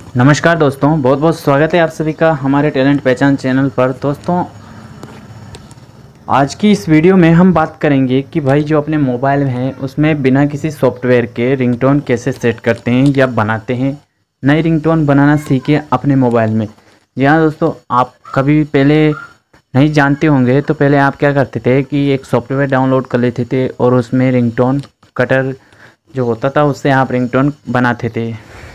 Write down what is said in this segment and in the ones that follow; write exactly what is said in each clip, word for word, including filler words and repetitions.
नमस्कार दोस्तों, बहुत बहुत स्वागत है आप सभी का हमारे टैलेंट पहचान चैनल पर। दोस्तों, आज की इस वीडियो में हम बात करेंगे कि भाई जो अपने मोबाइल में है उसमें बिना किसी सॉफ्टवेयर के रिंगटोन कैसे सेट करते हैं या बनाते हैं। नई रिंगटोन बनाना सीखे अपने मोबाइल में। जी हाँ दोस्तों, आप कभी पहले नहीं जानते होंगे तो पहले आप क्या करते थे कि एक सॉफ्टवेयर डाउनलोड कर लेते थे और उसमें रिंगटोन कटर जो होता था उससे आप रिंगटोन बनाते थे।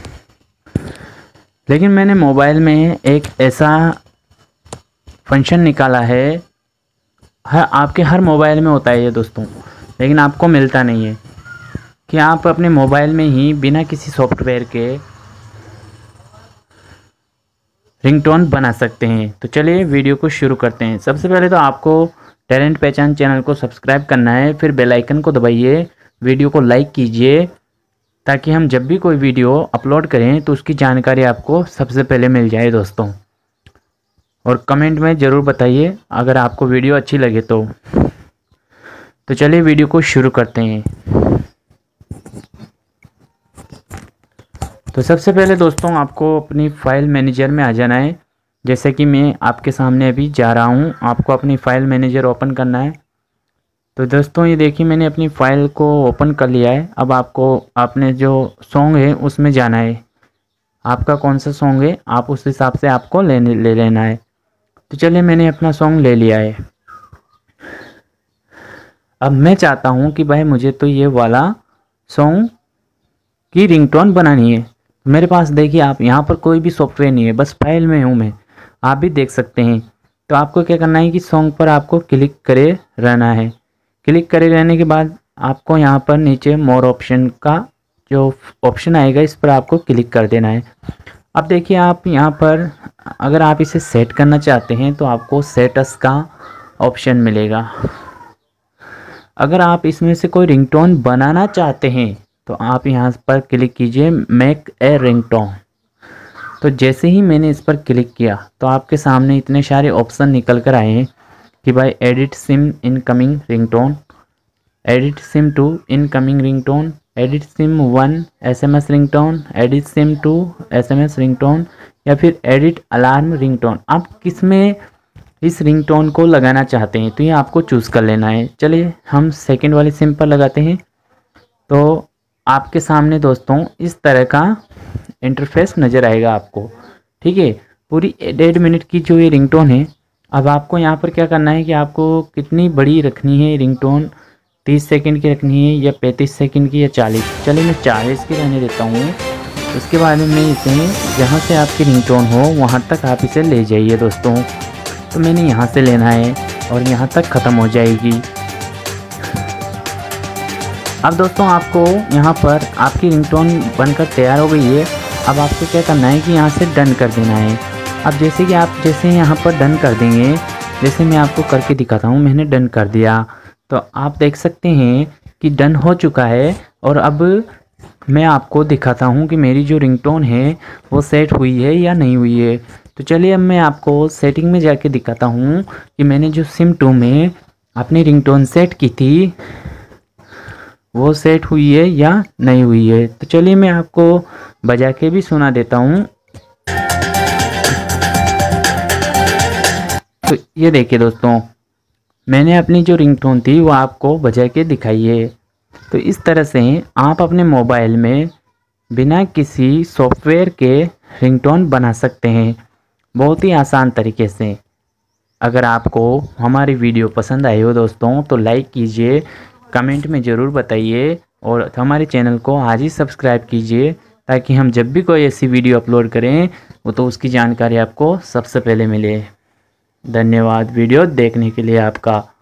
लेकिन मैंने मोबाइल में एक ऐसा फंक्शन निकाला है, हर आपके हर मोबाइल में होता है ये दोस्तों, लेकिन आपको मिलता नहीं है कि आप अपने मोबाइल में ही बिना किसी सॉफ्टवेयर के रिंगटोन बना सकते हैं। तो चलिए वीडियो को शुरू करते हैं। सबसे पहले तो आपको टैलेंट पहचान चैनल को सब्सक्राइब करना है, फिर बेल आइकन को दबाइए, वीडियो को लाइक कीजिए ताकि हम जब भी कोई वीडियो अपलोड करें तो उसकी जानकारी आपको सबसे पहले मिल जाए दोस्तों। और कमेंट में ज़रूर बताइए अगर आपको वीडियो अच्छी लगे तो। तो चलिए वीडियो को शुरू करते हैं। तो सबसे पहले दोस्तों आपको अपनी फ़ाइल मैनेजर में आ जाना है। जैसे कि मैं आपके सामने अभी जा रहा हूं, आपको अपनी फ़ाइल मैनेजर ओपन करना है। तो दोस्तों ये देखिए मैंने अपनी फ़ाइल को ओपन कर लिया है। अब आपको आपने जो सॉन्ग है उसमें जाना है, आपका कौन सा सॉन्ग है आप उस हिसाब से आपको लेने ले लेना है। तो चलिए मैंने अपना सॉन्ग ले लिया है। अब मैं चाहता हूँ कि भाई मुझे तो ये वाला सॉन्ग की रिंगटोन बनानी है। मेरे पास देखिए आप यहाँ पर कोई भी सॉफ्टवेयर नहीं है, बस फाइल में हूँ मैं, आप भी देख सकते हैं। तो आपको क्या करना है कि सॉन्ग पर आपको क्लिक करे रहना है। क्लिक करे रहने के बाद आपको यहाँ पर नीचे मोर ऑप्शन का जो ऑप्शन आएगा इस पर आपको क्लिक कर देना है। अब देखिए आप यहाँ पर अगर आप इसे सेट करना चाहते हैं तो आपको सेटस का ऑप्शन मिलेगा। अगर आप इसमें से कोई रिंगटोन बनाना चाहते हैं तो आप यहाँ पर क्लिक कीजिए मेक ए रिंगटोन। तो जैसे ही मैंने इस पर क्लिक किया तो आपके सामने इतने सारे ऑप्शन निकल कर आए हैं कि भाई edit SIM incoming ringtone, edit SIM two incoming ringtone, edit SIM one SMS ringtone, edit SIM two SMS ringtone या फिर एडिट अलार्म रिंगटोन। आप किस में इस रिंगटोन को लगाना चाहते हैं तो ये आपको चूज़ कर लेना है। चलिए हम सेकंड वाली सिम पर लगाते हैं। तो आपके सामने दोस्तों इस तरह का इंटरफेस नज़र आएगा आपको, ठीक है। पूरी डेढ़ मिनट की जो ये रिंगटोन है, अब आपको यहाँ पर क्या करना है कि आपको कितनी बड़ी रखनी है रिंगटोन, तीस सेकंड की रखनी है या पैंतीस सेकंड की या चालीस। चलिए मैं चालीस की रहने देता हूँ। उसके बाद में इसे जहाँ से आपकी रिंगटोन हो वहाँ तक आप इसे ले जाइए दोस्तों। तो मैंने यहाँ से लेना है और यहाँ तक ख़त्म हो जाएगी। अब दोस्तों आपको यहाँ पर आपकी रिंगटोन बनकर तैयार हो गई है। अब आपको क्या करना है कि यहाँ से डन कर देना है। अब जैसे कि आप जैसे यहाँ पर डन कर देंगे, जैसे मैं आपको करके दिखाता हूँ, मैंने डन कर दिया तो आप देख सकते हैं कि डन हो चुका है। और अब मैं आपको दिखाता हूँ कि मेरी जो रिंगटोन है वो सेट हुई है या नहीं हुई है। तो चलिए अब मैं आपको सेटिंग में जाके दिखाता हूँ कि मैंने जो सिम टू में अपनी रिंगटोन सेट की थी वो सेट हुई है या नहीं हुई है। तो चलिए मैं आपको बजा के भी सुना देता हूँ। तो ये देखिए दोस्तों, मैंने अपनी जो रिंगटोन थी वो आपको बजा के दिखाई है। तो इस तरह से आप अपने मोबाइल में बिना किसी सॉफ्टवेयर के रिंगटोन बना सकते हैं, बहुत ही आसान तरीके से। अगर आपको हमारी वीडियो पसंद आई हो दोस्तों तो लाइक कीजिए, कमेंट में ज़रूर बताइए और हमारे चैनल को आज ही सब्सक्राइब कीजिए ताकि हम जब भी कोई ऐसी वीडियो अपलोड करें वो तो उसकी जानकारी आपको सबसे पहले मिले। धन्यवाद वीडियो देखने के लिए आपका।